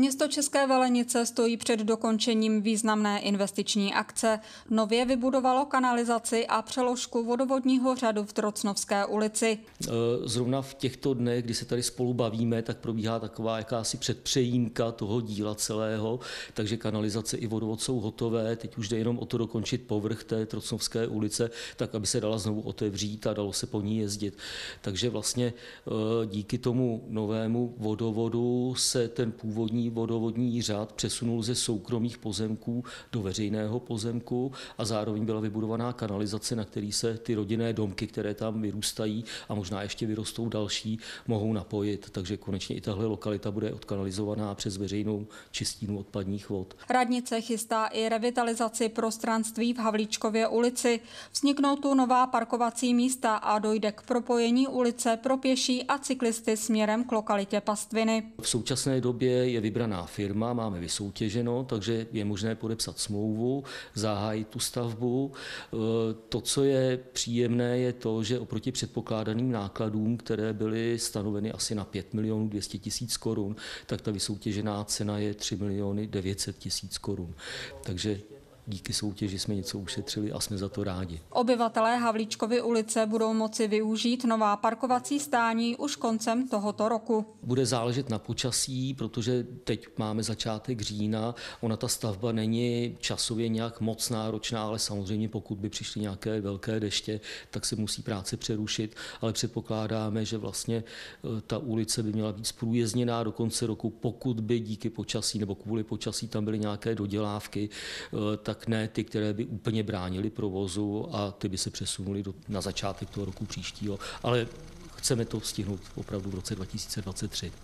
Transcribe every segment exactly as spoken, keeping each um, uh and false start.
Město České Velenice stojí před dokončením významné investiční akce. Nově vybudovalo kanalizaci a přeložku vodovodního řadu v Trocnovské ulici. Zrovna v těchto dnech, kdy se tady spolu bavíme, tak probíhá taková jakási předpřejímka toho díla celého, takže kanalizace i vodovod jsou hotové. Teď už jde jenom o to dokončit povrch té Trocnovské ulice, tak aby se dala znovu otevřít a dalo se po ní jezdit. Takže vlastně díky tomu novému vodovodu se ten původní vodovodní řad přesunul ze soukromých pozemků do veřejného pozemku a zároveň byla vybudovaná kanalizace, na který se ty rodinné domky, které tam vyrůstají a možná ještě vyrostou další, mohou napojit. Takže konečně i tahle lokalita bude odkanalizovaná přes veřejnou čistírnu odpadních vod. Radnice chystá i revitalizaci prostranství v Havlíčkově ulici. Vzniknou tu nová parkovací místa a dojde k propojení ulice pro pěší a cyklisty směrem k lokalitě Pastviny. V současné době je vybraná firma, máme vysoutěženo, takže je možné podepsat smlouvu, zahájit tu stavbu. To, co je příjemné, je to, že oproti předpokládaným nákladům, které byly stanoveny asi na pět milionů dvě stě tisíc korun, tak ta vysoutěžená cena je tři miliony devět set tisíc korun. Takže díky soutěži jsme něco ušetřili a jsme za to rádi. Obyvatelé Havlíčkovy ulice budou moci využít nová parkovací stání už koncem tohoto roku. Bude záležet na počasí, protože teď máme začátek října. Ona ta stavba není časově nějak moc náročná, ale samozřejmě pokud by přišly nějaké velké deště, tak se musí práce přerušit, ale předpokládáme, že vlastně ta ulice by měla být zprůjezdněná do konce roku, pokud by díky počasí nebo kvůli počasí tam byly nějaké dodělávky, tak ne ty, které by úplně bránily provozu a ty by se přesunuly do, na začátek toho roku příštího. Ale chceme to stihnout opravdu v roce dva tisíce dvacet tři.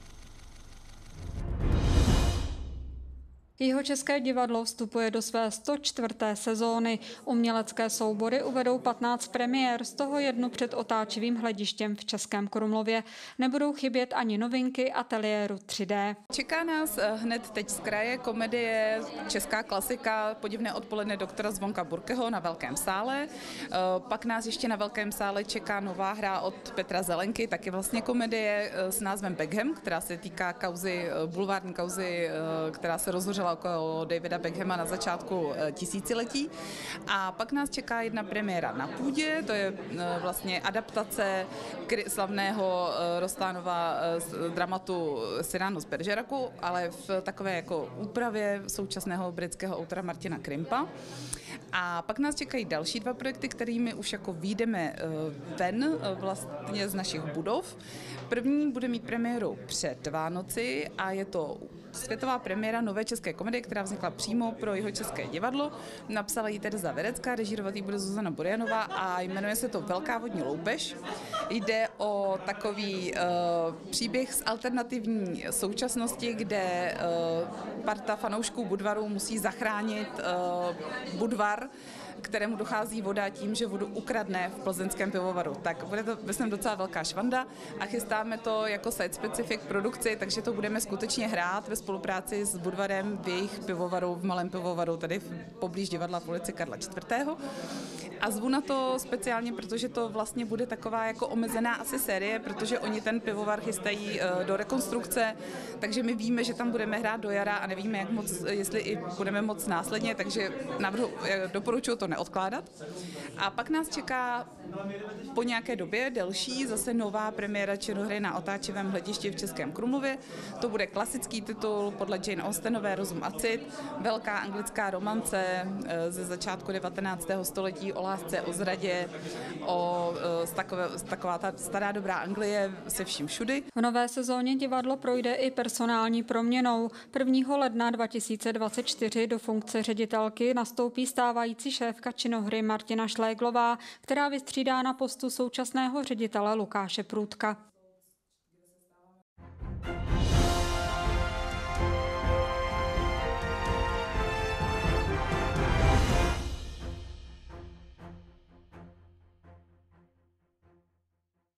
Jihočeské divadlo vstupuje do své sto čtvrté sezóny. Umělecké soubory uvedou patnáct premiér, z toho jednu před otáčivým hledištěm v Českém Krumlově. Nebudou chybět ani novinky ateliéru tři dé. Čeká nás hned teď z kraje komedie, česká klasika Podivné odpoledne doktora Zvonka Burkeho na Velkém sále. Pak nás ještě na Velkém sále čeká nová hra od Petra Zelenky, taky vlastně komedie s názvem Beckham, která se týká kauzy, bulvární kauzy, která se rozhořela okolo Davida Beckhama na začátku tisíciletí. A pak nás čeká jedna premiéra na půdě, to je vlastně adaptace slavného Rostánova dramatu Cyrano z Bergeracu, ale v takové jako úpravě současného britského autora Martina Krimpa. A pak nás čekají další dva projekty, kterými už jako vyjdeme ven vlastně z našich budov. První bude mít premiéru před Vánoci a je to světová premiéra nové české komedie, která vznikla přímo pro Jihočeské divadlo. Napsala ji Tereza Verecká, režírovat ji bude Zuzana Burjanová a jmenuje se to Velká vodní loupež. Jde o takový uh, příběh z alternativní současnosti, kde uh, parta fanoušků Budvaru musí zachránit uh, Budvar, kterému dochází voda tím, že vodu ukradne v plzeňském pivovaru. Tak bude to, myslím, docela velká švanda a chystáme to jako site-specific produkci, takže to budeme skutečně hrát ve spolupráci s Budvarem v jejich pivovaru, v malém pivovaru, tady poblíž divadla v ulici Karla čtvrtého. A zvu na to speciálně, protože to vlastně bude taková jako omezená asi série, protože oni ten pivovar chystají do rekonstrukce, takže my víme, že tam budeme hrát do jara a nevíme, jak moc, jestli i budeme moc následně, takže navrhu, doporučuji to neodkládat. A pak nás čeká po nějaké době delší zase nová premiéra činohry na otáčivém hledišti v Českém Krumlově. To bude klasický titul podle Jane Austenové Rozum a cit, velká anglická romance ze začátku devatenáctého století o lásce, o zradě, o takové, taková ta stará dobrá Anglie se vším všudy. V nové sezóně divadlo projde i personální proměnou. prvního ledna dva tisíce dvacet čtyři do funkce ředitelky nastoupí stávající šéfka činohry Martina Šléglová, která vystřídá na postu současného ředitele Lukáše Průdka.